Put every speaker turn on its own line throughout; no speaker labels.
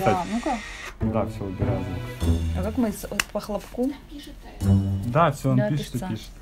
писать.
Да, ну-ка.
Да, все, убираю звук.
А как мы по хлопку?
Да, все, он
Да,
пишет и
пишется.
пишет.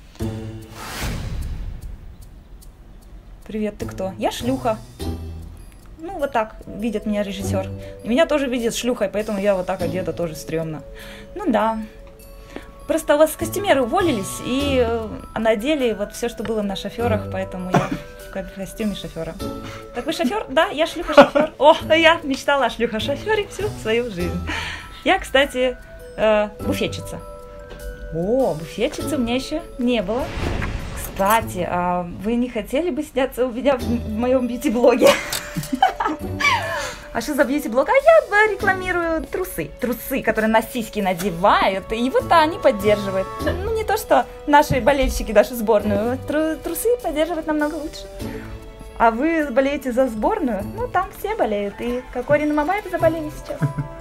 Привет, ты кто? Я шлюха. Ну, вот так видит меня режиссер. И меня тоже видит шлюхой, поэтому я вот так одета тоже стрёмно. Ну да. Просто у вас костюмеры уволились и надели вот все, что было на шоферах, поэтому я в костюме шофера. Так вы шофер? Да, я шлюха-шофер. О, я мечтала о шлюха-шофере всю свою жизнь. Я, кстати, буфетчица. О, буфетчицы у меня еще не было. Кстати, а вы не хотели бы сняться у меня в моем бьюти-блоге? А что за бьюти-блог? А я рекламирую трусы. Трусы, которые на сиськи надевают, и вот они поддерживают. Ну, не то, что наши болельщики, нашу сборную. Трусы поддерживают намного лучше. А вы болеете за сборную? Ну, там все болеют. И Кокорин и Мамаев заболели сейчас.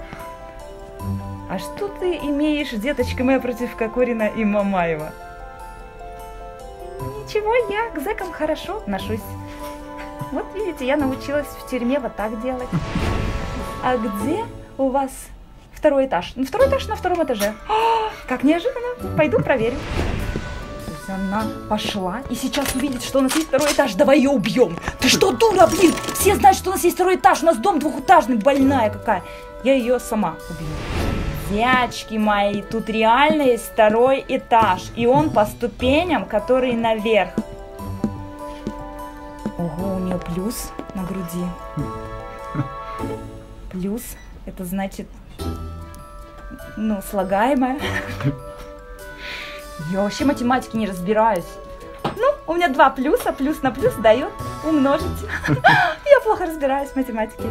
А что ты имеешь, деточка моя, против Кокорина и Мамаева? Ничего, я к зэкам хорошо отношусь. Вот видите, я научилась в тюрьме вот так делать. А где у вас второй этаж? Ну, второй этаж на втором этаже. О, как неожиданно. Пойду проверю. То есть она пошла и сейчас увидит, что у нас есть второй этаж. Давай ее убьем. Ты что, дура, блин? Все знают, что у нас есть второй этаж. У нас дом двухэтажный, больная какая. Я ее сама убью. Девочки мои, тут реально есть второй этаж. И он по ступеням, которые наверх. Ого, у нее плюс на груди. Плюс, это значит, ну, слагаемое. Я вообще математики не разбираюсь. Ну, у меня 2 плюса, плюс на плюс дает умножить. Я плохо разбираюсь в математике.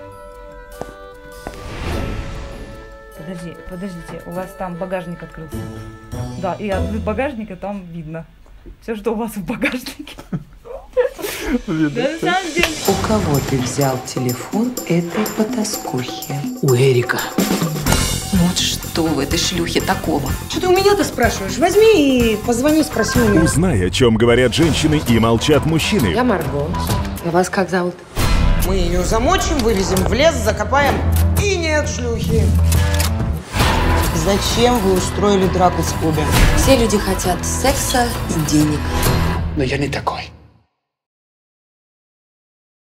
Подождите, у вас там багажник открылся. Да, и от багажника там видно все, что у вас в багажнике. Да, на самом деле.
У кого ты взял телефон этой потаскухи?
У Эрика. Вот что в этой шлюхе такого?
Что ты у меня-то спрашиваешь? Возьми и позвони, спроси у меня.
Узнай, о чем говорят женщины и молчат мужчины.
Я Марго. А вас как зовут?
Мы ее замочим, вывезем в лес, закопаем. И нет шлюхи. Зачем вы устроили драку в клубе?
Все люди хотят секса и денег.
Но я не такой.